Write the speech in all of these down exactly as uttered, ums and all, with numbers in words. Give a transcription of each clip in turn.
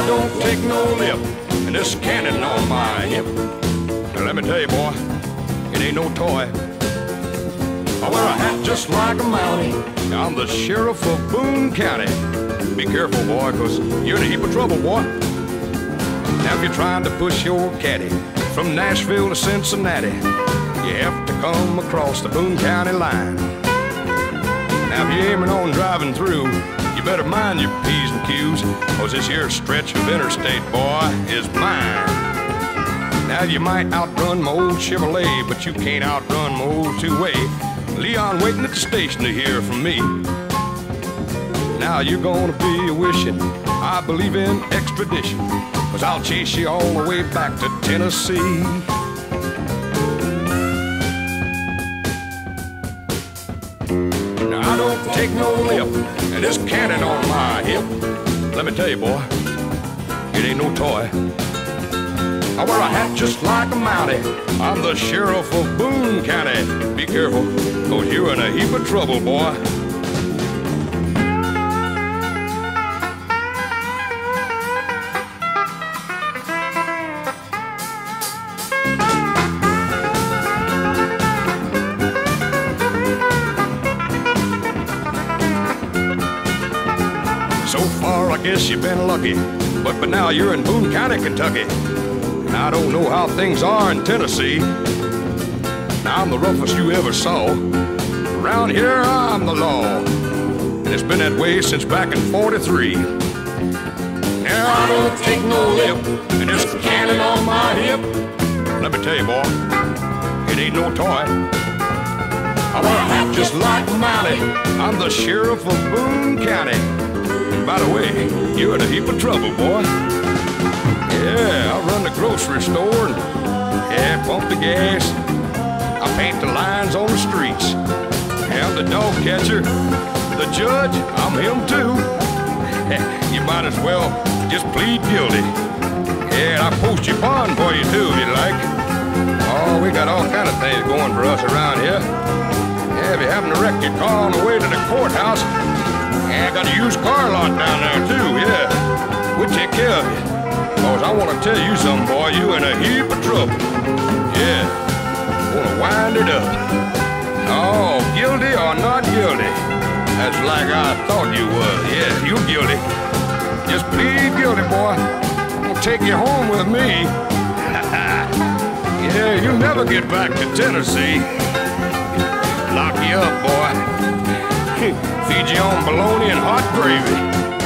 don't take no lip, and this cannon on my hip. Now let me tell you, boy, it ain't no toy. I wear a hat just like a Mountie. I'm the sheriff of Boone County. Be careful, boy, cause you're in a heap of trouble, boy. Now if you're trying to push your caddy from Nashville to Cincinnati, you have to come across the Boone County line. Now if you're aiming on driving through, you better mind your P's and Q's, cause this here stretch of interstate, boy, is mine. Now you might outrun my old Chevrolet, but you can't outrun my old two-way. Leon waiting at the station to hear from me. Now you're gonna be wishing I believe in extradition, cause I'll chase you all the way back to Tennessee. Now I don't take no lip, and this cannon on my hip. Let me tell you, boy, it ain't no toy. I wear a hat just like a Mountie. I'm the sheriff of Boone County. Be careful, cause you're in a heap of trouble, boy. So far, I guess you've been lucky, but but now you're in Boone County, Kentucky. And I don't know how things are in Tennessee. Now I'm the roughest you ever saw. Around here, I'm the law. And it's been that way since back in forty-three. Now I don't take no lip, and this cannon on my hip. Let me tell you, boy, it ain't no toy. I wear a hat just like Mountie. I'm the sheriff of Boone County. And by the way, you're in a heap of trouble, boy. Yeah, I run the grocery store and yeah, pump the gas. I paint the lines on the streets. I'm the dog catcher. The judge, I'm him too. You might as well just plead guilty. Yeah, and I post your bond for you too, if you like. Oh, we got all kind of things going for us around here. Yeah, if you happen to wreck your car on the way to the courthouse, yeah, I got a used car lot down there too, yeah. We'll take care of you. Cause I want to tell you something, boy, you in a heap of trouble. Yeah, want to wind it up. Oh, guilty or not guilty? That's like I thought you was. Yeah, you're guilty. Just plead guilty, boy. I'm gonna take you home with me. Yeah, you'll never get back to Tennessee. Lock you up, boy. Feed you on bologna and hot gravy.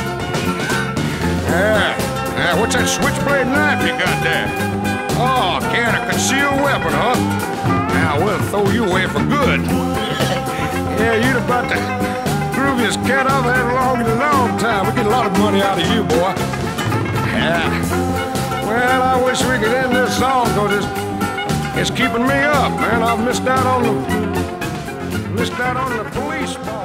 Yeah. Now, what's that switchblade knife you got there? Oh, can of concealed weapon, huh? Now, we'll throw you away for good. Yeah, you'd about to prove this cat I've had along in a long time. We get a lot of money out of you, boy. Yeah. Well, I wish we could end this song, because it's, it's keeping me up, man. I've missed out on the, missed out on the police part.